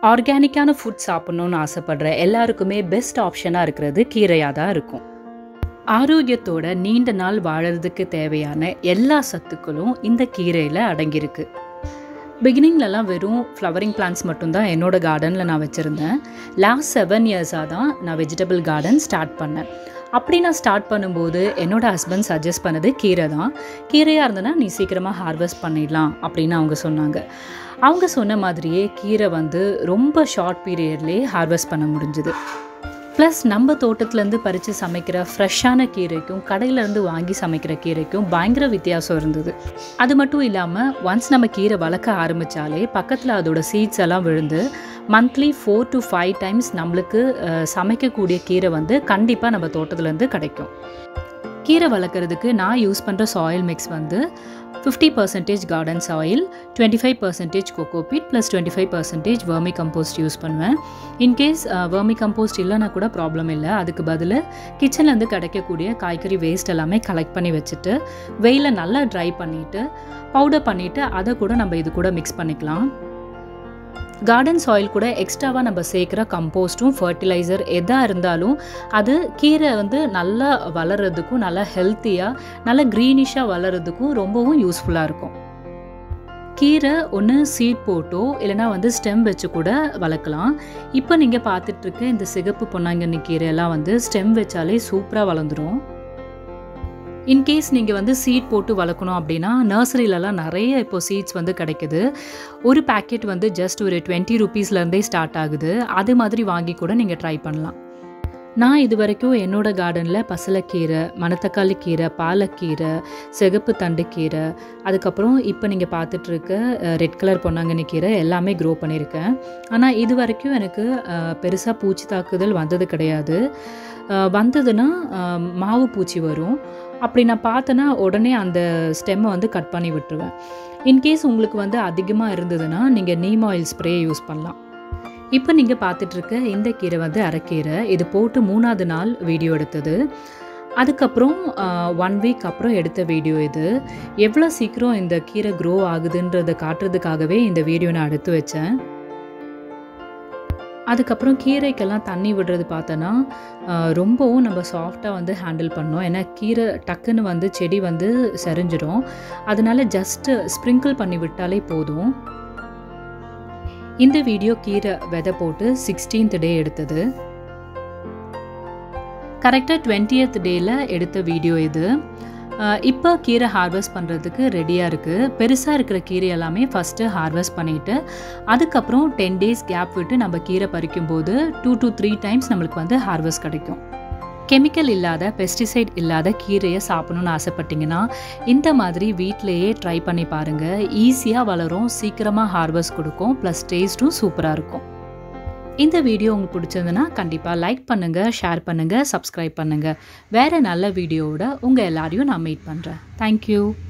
ஆர்கானிக்கான food சாப்பிட்ணுன்னு ஆசைப்படுற எல்லாருக்குமே பெஸ்ட் ஆப்ஷனாக இருக்கிறது கீரையாக தான் இருக்கும். ஆரோக்கியத்தோட நீண்ட நாள் வாழறதுக்கு தேவையான எல்லா சத்துக்களும் இந்த கீரையில் அடங்கியிருக்கு. பிகினிங்லலாம் வெறும் ஃப்ளவரிங் பிளான்ட்ஸ் மட்டும்தான் என்னோடய கார்டனில் நான் வச்சுருந்தேன். லாஸ்ட் 7 இயர்ஸாக தான் நான் வெஜிடபிள் கார்டன் ஸ்டார்ட் பண்ணேன். அப்படி நான் ஸ்டார்ட் பண்ணும்போது என்னோடய ஹஸ்பண்ட் சஜஸ்ட் பண்ணது கீரை தான். கீரையாக இருந்ததுன்னா நீ சீக்கிரமாக ஹார்வெஸ்ட் பண்ணிடலாம் அப்படின்னு அவங்க சொன்னாங்க. அவங்க சொன்ன மாதிரியே கீரை ரொம்ப ஷார்ட் பீரியட்லேயே ஹார்வெஸ்ட் பண்ண முடிஞ்சுது. ப்ளஸ் நம்ம தோட்டத்துலேருந்து பறித்து சமைக்கிற ஃப்ரெஷ்ஷான கீரைக்கும் கடையிலேருந்து வாங்கி சமைக்கிற கீரைக்கும் பயங்கர வித்தியாசம் இருந்தது. அது மட்டும் இல்லாமல் ஒன்ஸ் நம்ம கீரை வளர்க்க ஆரம்பித்தாலே பக்கத்தில் அதோட சீட்ஸ் எல்லாம் விழுந்து மந்த்லி 4 to 5 டைம்ஸ் நம்மளுக்கு சமைக்கக்கூடிய கீரை கண்டிப்பாக நம்ம தோட்டத்துலேருந்து கிடைக்கும். கீரை வளர்க்குறதுக்கு நான் யூஸ் பண்ணுற soil mix 50% garden soil, 25% cocopeat plus 25% vermicompost use பண்ணுவேன். இன்கேஸ் வெர்மி கம்போஸ்ட் இல்லைன்னா கூட ப்ராப்ளம் இல்லை. அதுக்கு பதில் கிச்சன்லேருந்து கிடைக்கக்கூடிய காய்கறி வேஸ்ட் எல்லாமே கலெக்ட் பண்ணி வச்சுட்டு வெயிலில் நல்லா ட்ரை பண்ணிவிட்டு பவுடர் பண்ணிவிட்டு அதை கூட நம்ம இது கூட மிக்ஸ் பண்ணிக்கலாம். கார்டன் சாயில் கூட எக்ஸ்ட்ராவாக நம்ம சேர்க்குற கம்போஸ்ட்டும் ஃபர்டிலைசர் எதாக இருந்தாலும் அது கீரை நல்லா வளர்கிறதுக்கும் நல்லா ஹெல்த்தியாக நல்லா க்ரீனிஷாக வளர்கிறதுக்கும் ரொம்பவும் யூஸ்ஃபுல்லாக இருக்கும். கீரை ஒன்று சீட் போட்டோ இல்லைனா ஸ்டெம் வச்சு கூட வளர்க்கலாம். இப்போ நீங்கள் பார்த்துட்ருக்க இந்த சிகப்பு பொன்னாங்கண்ணி கீரையெல்லாம் ஸ்டெம் வச்சாலே சூப்பராக வளர்ந்துடும். இன்கேஸ் நீங்கள் சீட் போட்டு வளர்க்கணும் அப்படின்னா நர்சரியிலலாம் நிறைய இப்போ சீட்ஸ் கிடைக்குது. ஒரு பேக்கெட் ஜஸ்ட் ஒரு 20 ரூபீஸ்லேருந்தே ஸ்டார்ட் ஆகுது. அது மாதிரி வாங்கி கூட நீங்கள் ட்ரை பண்ணலாம். நான் இது வரைக்கும் என்னோடய கார்டனில் பசலைக்கீரை, மணத்தக்காளி கீரை, பாலக்கீரை, சிகப்பு தண்டு கீரை, அதுக்கப்புறம் இப்போ நீங்கள் பார்த்துட்ருக்க ரெட் கலர் பொன்னாங்கண்ணி கீரை எல்லாமே க்ரோ பண்ணியிருக்கேன். ஆனால் இது வரைக்கும் எனக்கு பெருசாக பூச்சி தாக்குதல் வந்தது கிடையாது. வந்ததுன்னா மாவு பூச்சி வரும். அப்படி நான் பார்த்தேன்னா உடனே அந்த ஸ்டெம்மை கட் பண்ணி விட்டுருவேன். இன்கேஸ் உங்களுக்கு அதிகமாக இருந்ததுன்னா நீங்கள் நீம் ஆயில் ஸ்ப்ரே யூஸ் பண்ணலாம். இப்போ நீங்கள் பார்த்துட்ருக்க இந்த கீரை அரைக்கீரை. இது போட்டு 3ஆவது நாள் வீடியோ எடுத்தது. அதுக்கப்புறம் 1 வீக் அப்புறம் எடுத்த வீடியோ இது. எவ்வளோ சீக்கிரம் இந்த கீரை க்ரோ ஆகுதுன்றதை காட்டுறதுக்காகவே இந்த வீடியோ நான் எடுத்து வச்சேன். அதுக்கப்புறம் கீரைக்கெல்லாம் தண்ணி விடுறது பார்த்தோன்னா ரொம்பவும் நம்ம சாஃப்டாக ஹேண்டில் பண்ணோம். ஏன்னா கீரை டக்குன்னு செடி சரிஞ்சிடும். அதனால ஜஸ்ட்டு ஸ்ப்ரிங்கிள் பண்ணி விட்டாலே போதும். இந்த வீடியோ கீரை விதை போட்டு 16th டே எடுத்தது. கரெக்டாக 20th டேயில் எடுத்த வீடியோ இது. இப்போ கீரை ஹார்வெஸ்ட் பண்ணுறதுக்கு ரெடியாக இருக்குது. பெருசாக இருக்கிற கீரை எல்லாமே ஃபஸ்ட்டு ஹார்வெஸ்ட் பண்ணிவிட்டு அதுக்கப்புறம் 10 days கேப் விட்டு நம்ம கீரை பறிக்கும்போது 2 to 3 டைம்ஸ் நம்மளுக்கு ஹார்வெஸ்ட் கிடைக்கும். கெமிக்கல் இல்லாத பெஸ்டிசைட் இல்லாத கீரையை சாப்பிடணுன்னு ஆசைப்பட்டிங்கன்னா இந்த மாதிரி வீட்டிலையே ட்ரை பண்ணி பாருங்கள். ஈஸியாக வளரும், சீக்கிரமாக ஹார்வெஸ்ட் கொடுக்கும், ப்ளஸ் டேஸ்ட்டும் சூப்பராக இருக்கும். இந்த வீடியோ உங்களுக்கு பிடிச்சிருந்துன்னா கண்டிப்பாக லைக் பண்ணுங்கள், ஷேர் பண்ணுங்கள், சப்ஸ்கிரைப் பண்ணுங்கள். வேறு நல்ல வீடியோவோட உங்கள் எல்லாரையும் நான் மீட் பண்ணுறேன். தேங்க்யூ.